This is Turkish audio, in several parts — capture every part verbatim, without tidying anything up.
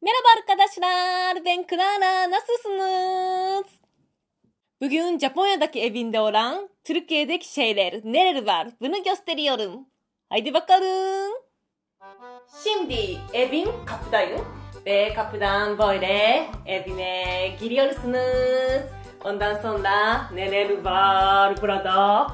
Merhaba arkadaşlar, ben Clara, nasılsınız? Bugün Japonya'daki evinde olan Türkiye'deki şeyler neler var bunu gösteriyorum. Haydi bakalım. Şimdi evin kapıdayım ve kapıdan böyle evine giriyorsunuz. Ondan sonra neler var burada?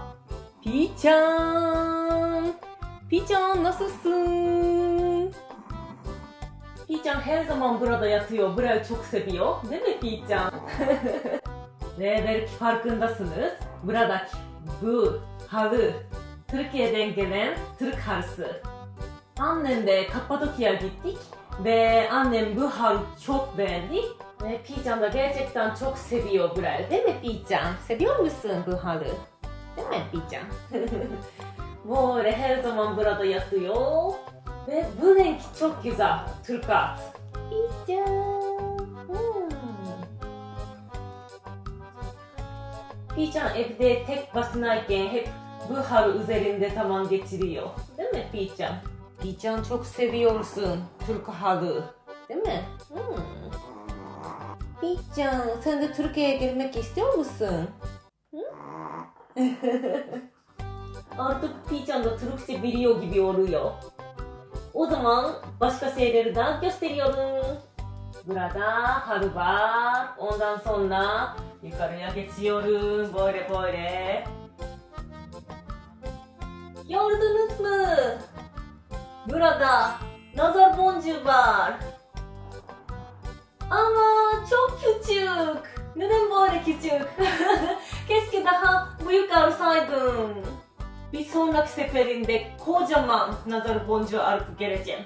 Pican. Pican nasılsın? Pican her zaman burada yatıyor. Burayı çok seviyor. Değil mi Pican? Ve belki farkındasınız. Buradaki bu halı Türkiye'den gelen Türk halısı. Annemle Kapadokya'ya gittik ve annem bu halı çok beğendi. Ve Pican da gerçekten çok seviyor burayı. Değil mi Pican? Seviyor musun bu halı? Değil mi Pican? Böyle her zaman burada yatıyor. Ve bu renk çok güzel. Turkuaz. Pican. Hmm. Pican evde tek başınayken hep bu halı üzerinde zaman geçiriyor. Değil mi Pican? Pican çok seviyorsun Türk halı. Değil mi? Hmm. Pican sen de Türkiye'ye gelmek istiyor musun? Hmm? Artık Pican da Türkçe biliyor gibi oluyor. O zaman başka şeyleri de gösteriyorum. Burada halı var. Ondan sonra yukarıya geçiyorum. Böyle böyle. Gördünüz mü? Burada nazar boncuğu var. Ama çok küçük. Neden böyle küçük? Keşke daha büyük alsaydım. Bir sonraki seferinde kocaman nazar boncuğu alıp geleceğim.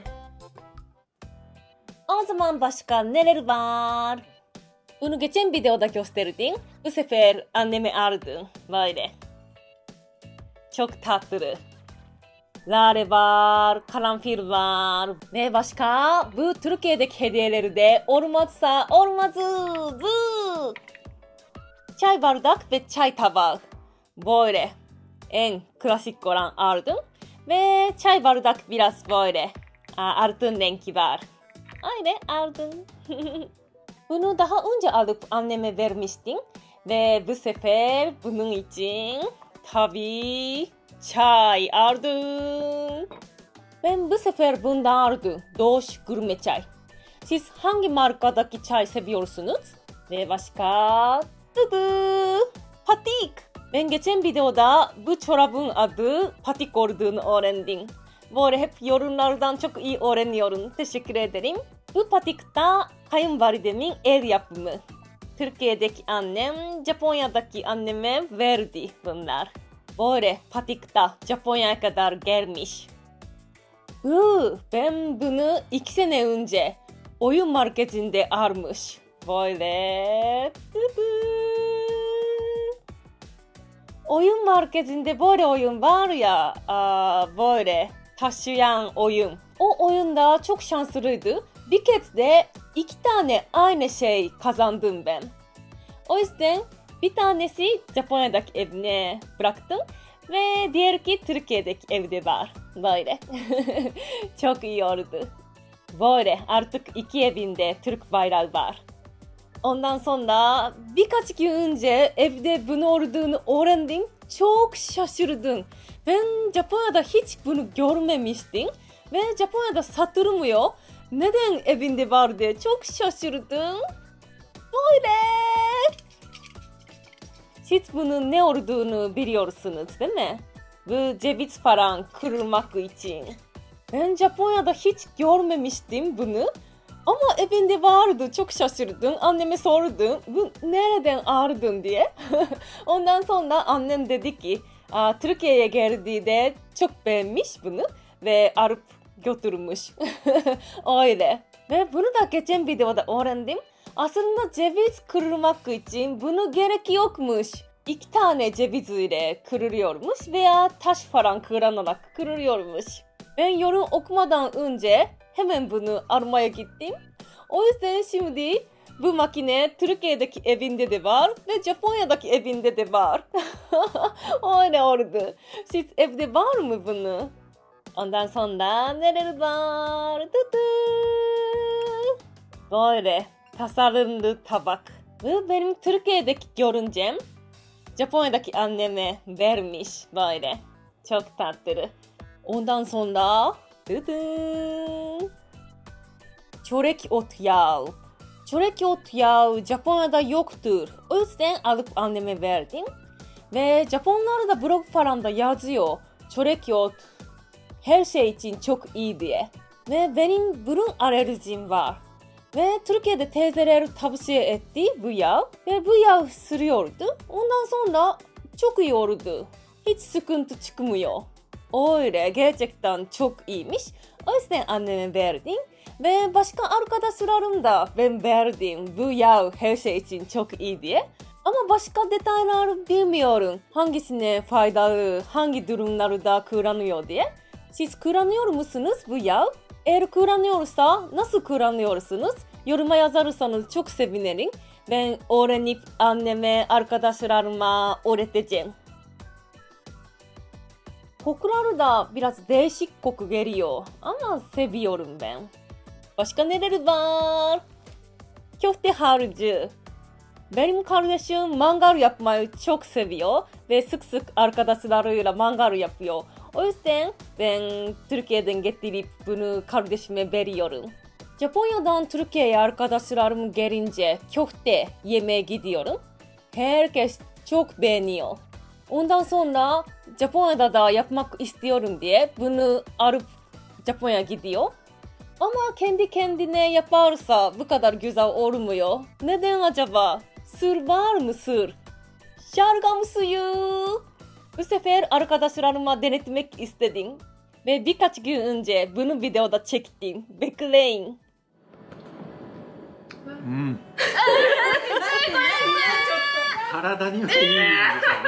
O zaman başka neler var? Bunu geçen videoda gösterdim. Bu sefer anneme aldım. Böyle. Çok tatlı. Lale var, karanfil var. Ve başka bu Türkiye'deki hediyeleri de olmazsa olmazı. Bu. Çay bardak ve çay tabağı. Böyle. En klasik olan aldım. Ve çay bardak biraz böyle altın rengi var. Aynen aldım. Bunu daha önce alıp anneme vermiştim. Ve bu sefer bunun için tabii çay aldım. Ben bu sefer bundan aldım. Doğuş gurme çay. Siz hangi markadaki çay seviyorsunuz? Ve başka? Dıdı. Patik. Ben geçen videoda bu çorabın adı patik olduğunu öğrendim. Böyle hep yorumlardan çok iyi öğreniyorum. Teşekkür ederim. Bu patik da kayınvalidemin el yapımı. Türkiye'deki annem, Japonya'daki anneme verdi bunlar. Böyle patik da Japonya'ya kadar gelmiş. Uuu, ben bunu iki sene önce oyun marketinde almış. Böyle. Oyun marketinde böyle oyun var ya, aa, böyle taşıyan oyun. O oyunda çok şanslıydı. Bir kez de iki tane aynı şey kazandım ben. O yüzden bir tanesi Japonya'daki evine bıraktım ve diğeri Türkiye'deki evde var. Böyle. Çok iyi oldu. Böyle artık iki evinde Türk bayrağı var. Ondan sonra birkaç gün önce evde bunu olduğunu öğrendim. Çok şaşırdım. Ben Japonya'da hiç bunu görmemiştim. Ve Japonya'da satılmıyor. Neden evinde var diye çok şaşırdım. Böyle. Siz bunun ne olduğunu biliyorsunuz değil mi? Bu ceviz falan kırmak için. Ben Japonya'da hiç görmemiştim bunu. Ama evinde vardı. Çok şaşırdım. Anneme sordum. Bu nereden aldın diye. Ondan sonra annem dedi ki Türkiye'ye geldiğinde çok beğenmiş bunu. Ve alıp götürmüş. Öyle. Ve bunu da geçen videoda öğrendim. Aslında ceviz kırmak için bunu gerek yokmuş. İki tane ceviz ile kırılıyormuş veya taş falan kıranarak kırılıyormuş. Ben yorum okumadan önce hemen bunu almaya gittim. O yüzden şimdi bu makine Türkiye'deki evinde de var ve Japonya'daki evinde de var. Öyle oldu. Siz evde var mı bunu? Ondan sonra neler var? Dıdı. Böyle tasarımlı tabak. Bu benim Türkiye'deki görüncem. Japonya'daki anneme vermiş böyle. Çok tatlı. Ondan sonra dıdın. Çörek ot yağı. Çörek ot yağı Japonya'da yoktur. O yüzden alıp anneme verdim. Ve Japonlar da blog falanında yazıyor. Çörek ot her şey için çok iyi diye. Ve benim burun alerjim var. Ve Türkiye'de teyzeler tavsiye etti bu yağ. Ve bu yağ sürüyordu. Ondan sonra çok iyi oldu. Hiç sıkıntı çıkmıyor. Öyle gerçekten çok iyiymiş. O yüzden anneme verdim. Ve başka arkadaşlarım da ben verdim. Bu yağ her şey için çok iyi diye. Ama başka detayları bilmiyorum. Hangisine faydalı, hangi durumlarda kullanıyor diye. Siz kullanıyor musunuz bu yağ? Eğer kullanıyorsa nasıl kullanıyorsunuz? Yoruma yazarsanız çok sevinirim. Ben öğrenip anneme, arkadaşlarıma öğreteceğim. Kokuları da biraz değişik koku geliyor. Ama seviyorum ben. Başka neler var? Köfte harcı. Benim kardeşim mangal yapmayı çok seviyor. Ve sık sık arkadaşlarıyla mangal yapıyor. O yüzden ben Türkiye'den getirip bunu kardeşime veriyorum. Japonya'dan Türkiye'ye arkadaşlarım gelince köfte yemeye gidiyorum. Herkes çok beğeniyor. Ondan sonra Japonya'da da yapmak istiyorum diye bunu alıp Japonya'ya gidiyor. Ama kendi kendine yaparsa bu kadar güzel olmuyor. Neden acaba? Sır var mı sır? Şalgam suyu. Bu sefer arkadaşlarıma denetmek istedim. Ve birkaç gün önce bunu videoda çektim. Bekleyin. Hmm. 体にはいいんですよね。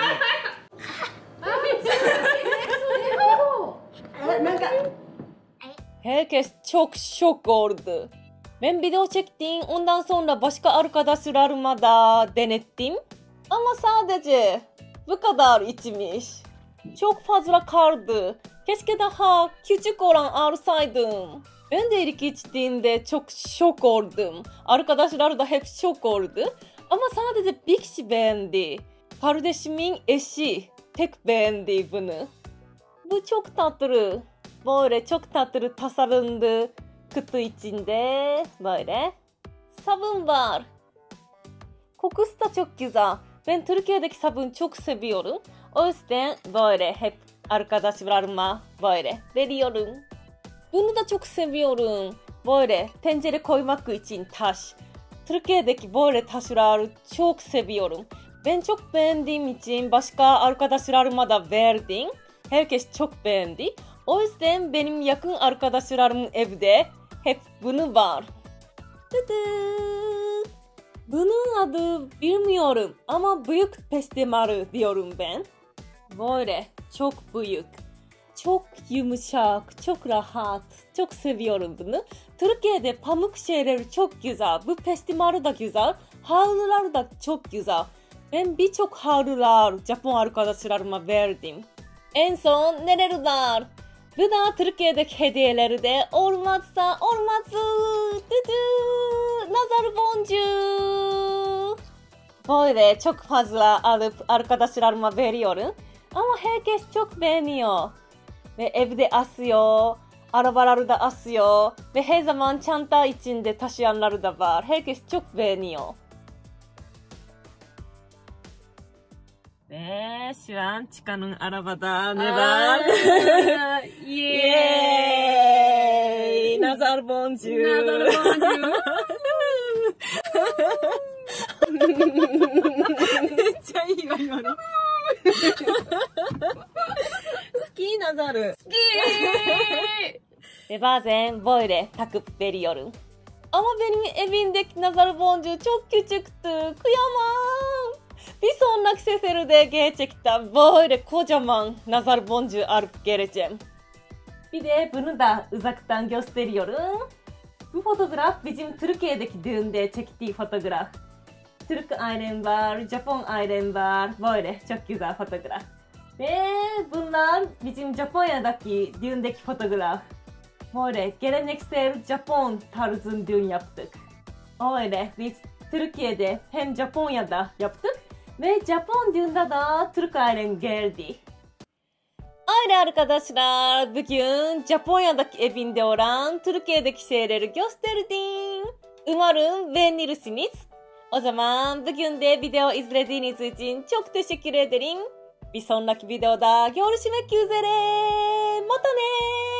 Herkes çok şok oldu. Ben video çektim, ondan sonra başka arkadaşlarıma da denettim. Ama sadece bu kadar içmiş. Çok fazla kaldı. Keşke daha küçük olan alsaydım. Ben de ilk içtiğimde çok şok oldum. Arkadaşlar da hep şok oldu. Ama sadece bir kişi beğendi. Kardeşimin eşi tek beğendi bunu. Bu çok tatlı. Böyle çok tatlı tasarlandı. Kutu içinde böyle sabun var. Kokusu da çok güzel. Ben Türkiye'deki sabun çok seviyorum. O yüzden böyle hep arkadaşlarıma böyle veriyorum. Bunu da çok seviyorum. Böyle tencere koymak için taş. Türkiye'deki böyle taşları çok seviyorum. Ben çok beğendiğim için başka arkadaşlarıma da verdim. Herkes çok beğendi. O yüzden benim yakın arkadaşlarımın evde hep bunu var. Tıdı. Bunun adı bilmiyorum ama büyük pestimarı diyorum ben. Böyle çok büyük. Çok yumuşak, çok rahat. Çok seviyorum bunu. Türkiye'de pamuk şeyleri çok güzel. Bu pestimarı da güzel. Havlular da çok güzel. Ben birçok havlular Japon arkadaşlarıma verdim. En son neler var? Bu da Türkiye'deki hediyeleri de olmazsa olmazı. Nazar boncuğu. Böyle çok fazla alıp arkadaşlarıma veriyorum. Ama herkes çok beğeniyor. Ve evde asıyor. Arabaları da asıyor. Ve her zaman çanta içinde taşıyanları da var. Herkes çok beğeniyor. Ve şu an çıkanın arabada ne var? Yeeey! Nazar boncuğu. Nazar boncuğu. Çok iyi var今の。好きnazarı. Ski! Ve bazen böyle takıp veriyorum. Ama benim evimdeki nazar boncuğu çok küçüktü. Kıyamam. Bir sonraki seferde gerçekten böyle kocaman nazar boncuğu alıp geleceğim. Bir de bunu da uzaktan gösteriyorum. Bu fotoğraf bizim Türkiye'deki düğünde çektiği fotoğraf. Türk ailem var, Japon ailem var. Böyle çok güzel fotoğraf. Ve bunlar bizim Japonya'daki düğündeki fotoğraf. Böyle geleneksel Japon tarzın düğün yaptık. Öyle biz Türkiye'de hem Japonya'da yaptık ve Japon düğünde de Türk ailen geldi. Öyle arkadaşlar, bugün Japonya'daki evinde olan Türkiye'deki şeyleri gösterdim. Umarım beğenirsiniz. O zaman bugün de video izlediğiniz için çok teşekkür ederim. Bir sonraki videoda görüşmek üzere. Mata ne?